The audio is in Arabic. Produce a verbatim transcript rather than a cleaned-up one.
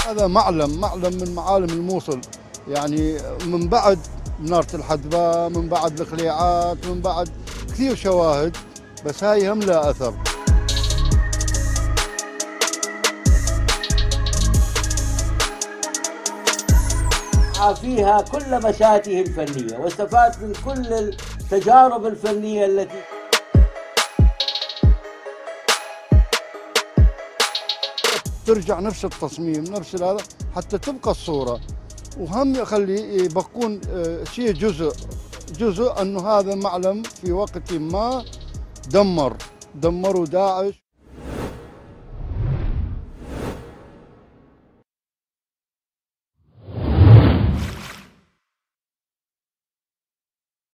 هذا معلم معلم من معالم الموصل، يعني من بعد منارة الحدبة، من بعد الخليعات، من بعد كثير شواهد، بس هاي هم لها أثر. فيها كل مساته الفنية واستفاد من كل التجارب الفنية التي ترجع نفس التصميم نفس هذا حتى تبقى الصورة، وهم يخلي يبقون شيء جزء جزء أنه هذا معلم في وقت ما دمر دمروا داعش.